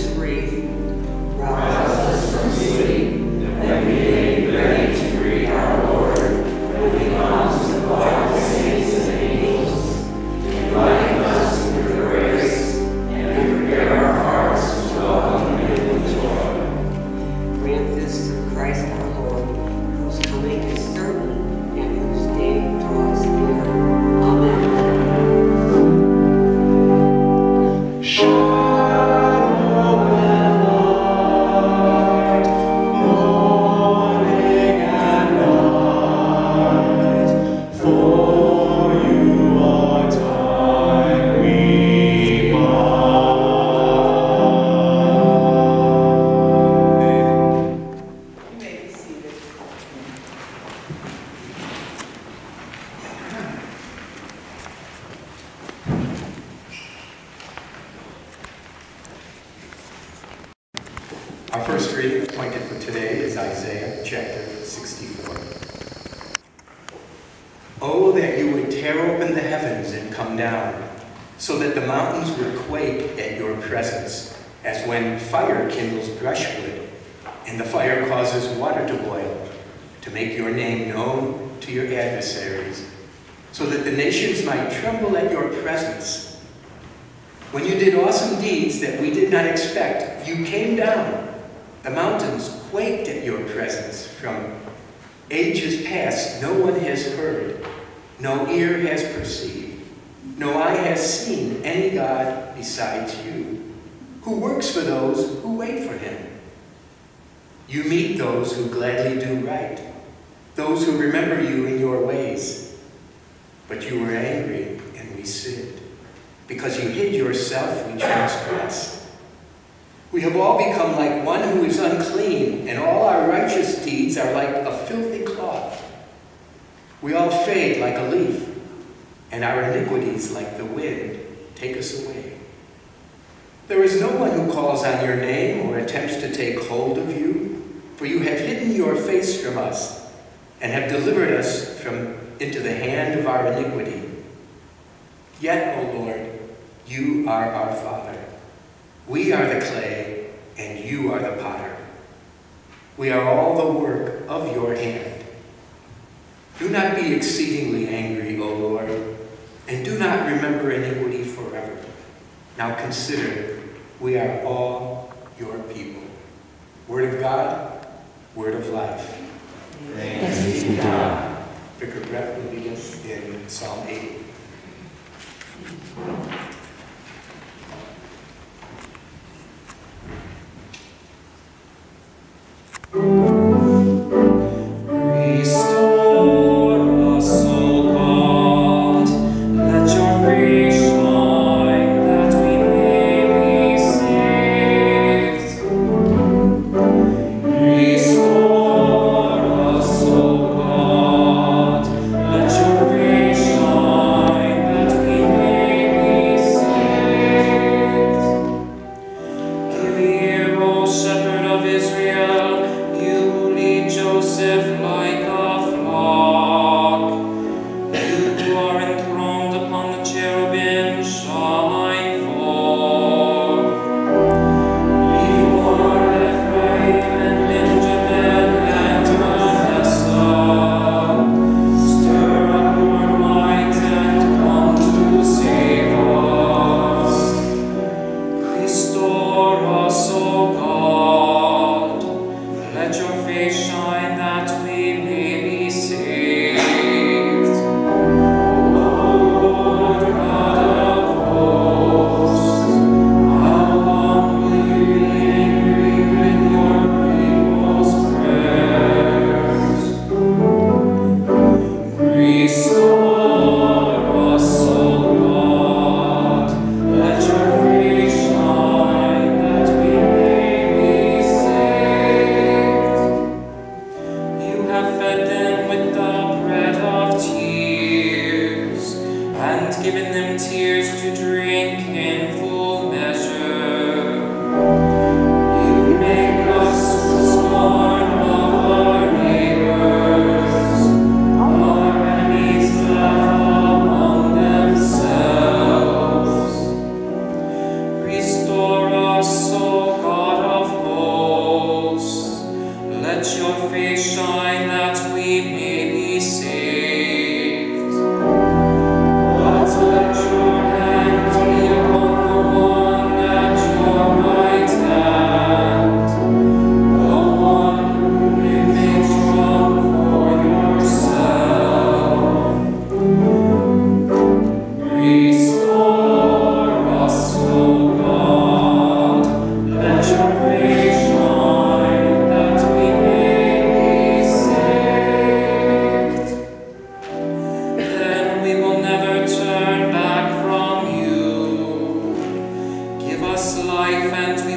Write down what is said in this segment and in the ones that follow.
just breathe. Rouse us from sleep, that we may be ready to greet our Lord when he comes to call the saints and angels. Enlighten us with your grace, and prepare our hearts to welcome you with joy. Grant this through Christ our Lord, whose coming is certain and whose name draws near. Amen. Our first reading appointed for today is Isaiah chapter 64. Oh, that you would tear open the heavens and come down, so that the mountains would quake at your presence, as when fire kindles brushwood, and the fire causes water to boil, to make your name known to your adversaries, so that the nations might tremble at your presence. When you did awesome deeds that we did not expect, you came down. The mountains quaked at your presence. From ages past, no one has heard, no ear has perceived, no eye has seen any God besides you, who works for those who wait for him. You meet those who gladly do right, those who remember you in your ways. But you were angry and we sinned. Because you hid yourself, we transgressed. We have all become like one who is unclean, and all our righteous deeds are like a filthy cloth. We all fade like a leaf, and our iniquities, like the wind, take us away. There is no one who calls on your name or attempts to take hold of you, for you have hidden your face from us, and have delivered us into the hand of our iniquity. Yet, O Lord, you are our Father. We are the clay, and you are the potter. We are all the work of your hand. Do not be exceedingly angry, O Lord, and do not remember iniquity forever. Now consider, we are all your people. Word of God, word of life. Thanks be to God. Vicar Brett will lead us in Psalm 8. Let your face shine that we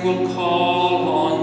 will call on